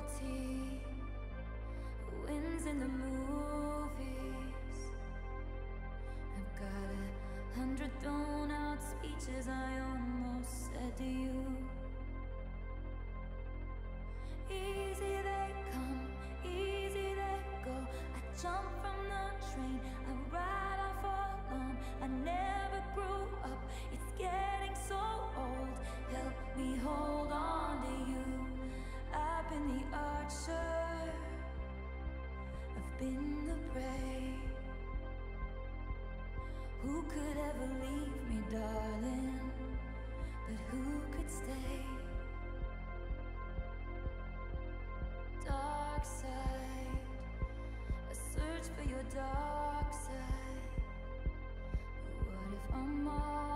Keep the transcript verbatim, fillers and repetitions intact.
cruelty wins in the movies. I've got a hundred thrown out speeches I almost said to you. Easy they come, easy they go. I jump from the train, I ride off alone. I never grew up, it's getting so old. Help me hold on to you. I've been the archer, I've been the prey. Who could ever leave me, darling? But who could stay? Dark side, I search for your dark side. But what if I'm all